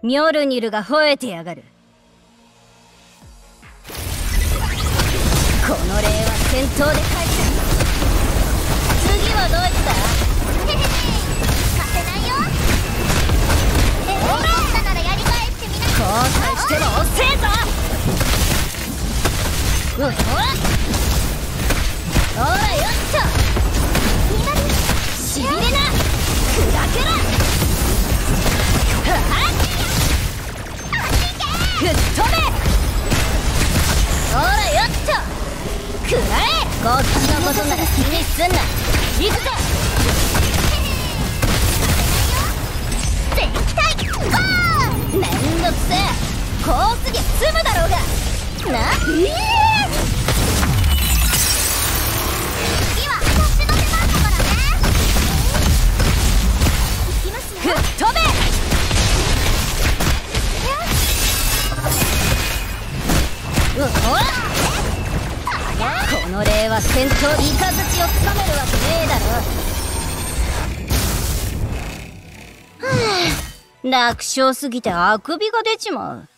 ミョルニルが吠えてやがる。この礼は戦闘で返す。次はどいつだ。 勝てないよ。思ったならやり返してみな。 交代しても遅えぞ。ほらよっとしびれな。砕けろ。吹っ飛べ。ほらよっと食らえ。こっちのことなら気にすんな。行くぞ。 絶対ゴー。 めんどくせえ。こうすりゃ済むだろうがな。 次は私の出番だからね。行きますよ。 吹っ飛べ。ほらこの礼は戦闘。イカズチをつかめるわけねえだろ。はあ、楽勝すぎてあくびが出ちまう。